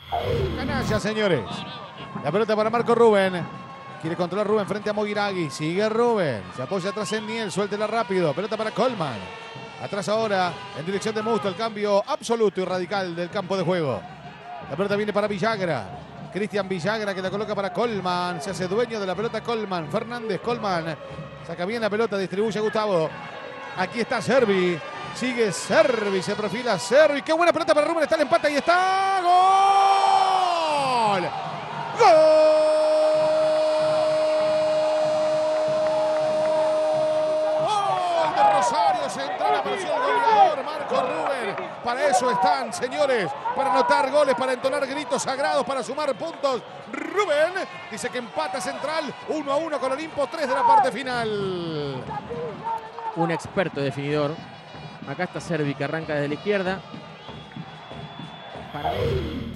Canalla, señores. La pelota para Marco Rubén. Quiere controlar Rubén frente a Mogiragui. Sigue Rubén. Se apoya atrás en Niel. Suéltela rápido. Pelota para Colman. Atrás ahora en dirección de Musto. El cambio absoluto y radical del campo de juego. La pelota viene para Villagra. Cristian Villagra que la coloca para Colman. Se hace dueño de la pelota Colman. Fernández, Colman. Saca bien la pelota. Distribuye a Gustavo. Aquí está Servi. Sigue Servi. Se perfila Servi. Qué buena pelota para Rubén. Está el empate. Y está. ¡Gol! ¡Gol! Rosario Central, apareció el goleador Marco Rubén. Para eso están, señores, para anotar goles, para entonar gritos sagrados, para sumar puntos. Rubén dice que empata Central 1-1 con Olimpo, 3 de la parte final. Un experto definidor. Acá está Servi que arranca desde la izquierda. Para